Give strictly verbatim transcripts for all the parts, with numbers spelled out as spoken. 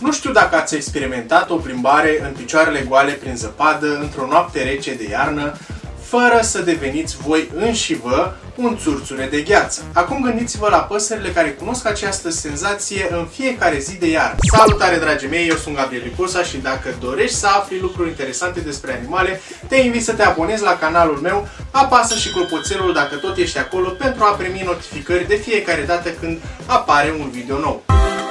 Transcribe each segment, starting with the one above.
Nu știu dacă ați experimentat o plimbare în picioarele goale prin zăpadă într-o noapte rece de iarnă, fără să deveniți voi înși vă un țurțure de gheață. Acum gândiți-vă la păsările care cunosc această senzație în fiecare zi de iarnă. Salutare, dragii mei, eu sunt Gabriel Liposa și dacă dorești să afli lucruri interesante despre animale, te invit să te abonezi la canalul meu, apasă și clopoțelul dacă tot ești acolo pentru a primi notificări de fiecare dată când apare un video nou.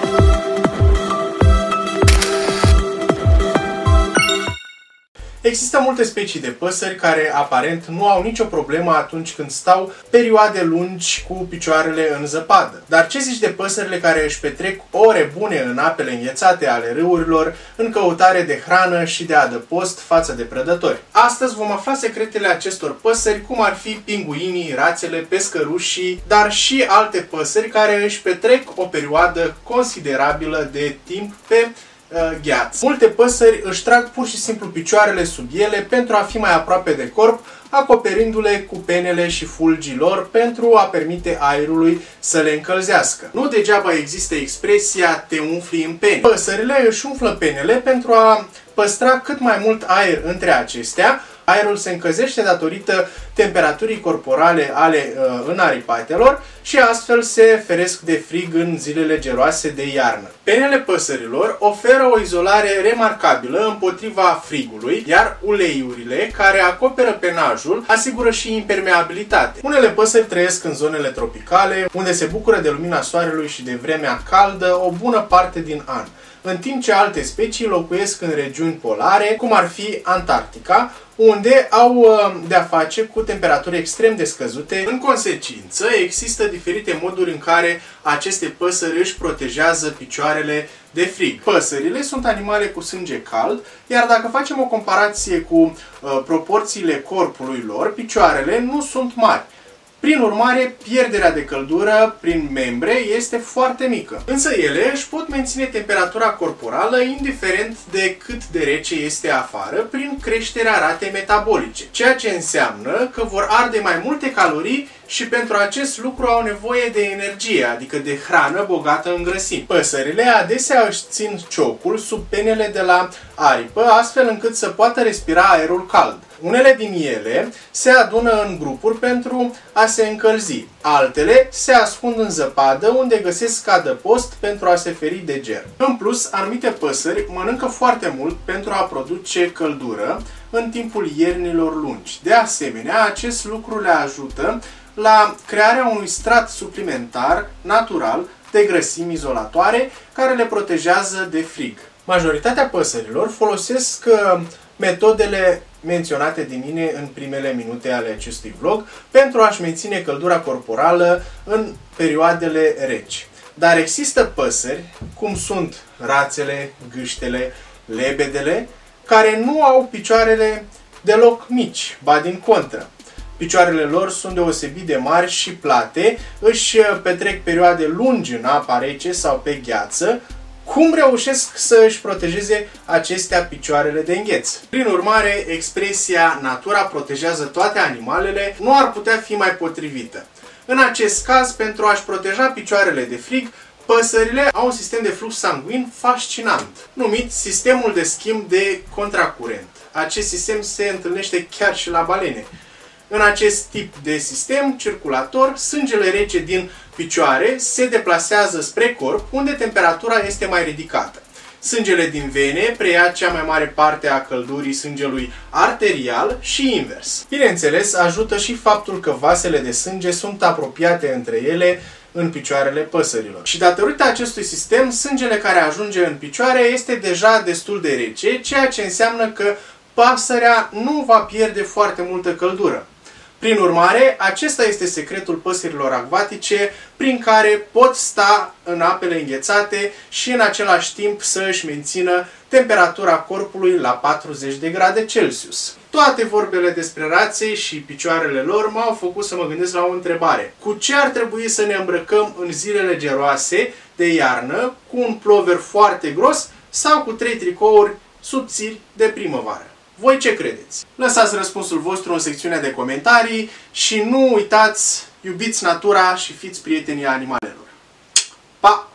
Există multe specii de păsări care aparent nu au nicio problemă atunci când stau perioade lungi cu picioarele în zăpadă. Dar ce zici de păsările care își petrec ore bune în apele înghețate ale râurilor în căutare de hrană și de adăpost față de prădători? Astăzi vom afla secretele acestor păsări, cum ar fi pinguinii, rațele, pescărușii, dar și alte păsări care își petrec o perioadă considerabilă de timp pe gheață. Multe păsări își trag pur și simplu picioarele sub ele pentru a fi mai aproape de corp, acoperindu-le cu penele și fulgii lor pentru a permite aerului să le încălzească. Nu degeaba există expresia te umfli în pene. Păsările își umflă penele pentru a păstra cât mai mult aer între acestea. Aerul se încălzește datorită temperaturii corporale ale uh, înaripatelor și astfel se feresc de frig în zilele geroase de iarnă. Penele păsărilor oferă o izolare remarcabilă împotriva frigului, iar uleiurile care acoperă penajul asigură și impermeabilitate. Unele păsări trăiesc în zonele tropicale, unde se bucură de lumina soarelui și de vremea caldă o bună parte din an, în timp ce alte specii locuiesc în regiuni polare, cum ar fi Antarctica, unde au de-a face cu temperaturi extrem de scăzute. În consecință, există diferite moduri în care aceste păsări își protejează picioarele de frig. Păsările sunt animale cu sânge cald, iar dacă facem o comparație cu uh, proporțiile corpului lor, picioarele nu sunt mari. Prin urmare, pierderea de căldură prin membre este foarte mică. Însă ele își pot menține temperatura corporală indiferent de cât de rece este afară prin creșterea ratei metabolice, ceea ce înseamnă că vor arde mai multe calorii și pentru acest lucru au nevoie de energie, adică de hrană bogată în grăsimi. Păsările adesea își țin ciocul sub penele de la aripă, astfel încât să poată respira aerul cald. Unele din ele se adună în grupuri pentru a se încălzi. Altele se ascund în zăpadă, unde găsesc adăpost pentru a se feri de ger. În plus, anumite păsări mănâncă foarte mult pentru a produce căldură în timpul iernilor lungi. De asemenea, acest lucru le ajută la crearea unui strat suplimentar natural de grăsimi izolatoare care le protejează de frig. Majoritatea păsărilor folosesc metodele menționate de mine în primele minute ale acestui vlog pentru a-și menține căldura corporală în perioadele reci. Dar există păsări, cum sunt rațele, gâștele, lebedele, care nu au picioarele deloc mici, ba din contră. Picioarele lor sunt deosebit de mari și plate, își petrec perioade lungi în apa rece sau pe gheață. Cum reușesc să își protejeze acestea picioarele de îngheț? Prin urmare, expresia natura protejează toate animalele nu ar putea fi mai potrivită. În acest caz, pentru a-și proteja picioarele de frig, păsările au un sistem de flux sanguin fascinant, numit sistemul de schimb de contracurent. Acest sistem se întâlnește chiar și la balene. În acest tip de sistem circulator, sângele rece din picioare se deplasează spre corp, unde temperatura este mai ridicată. Sângele din vene preia cea mai mare parte a căldurii sângelui arterial și invers. Bineînțeles, ajută și faptul că vasele de sânge sunt apropiate între ele în picioarele păsărilor. Și datorită acestui sistem, sângele care ajunge în picioare este deja destul de rece, ceea ce înseamnă că pasărea nu va pierde foarte multă căldură. Prin urmare, acesta este secretul păsărilor acvatice, prin care pot sta în apele înghețate și în același timp să își mențină temperatura corpului la patruzeci de grade Celsius. Toate vorbele despre rațe și picioarele lor m-au făcut să mă gândesc la o întrebare. Cu ce ar trebui să ne îmbrăcăm în zilele geroase de iarnă, cu un plover foarte gros sau cu trei tricouri subțiri de primăvară? Voi ce credeți? Lăsați răspunsul vostru în secțiunea de comentarii și nu uitați, iubiți natura și fiți prietenii animalelor. Pa!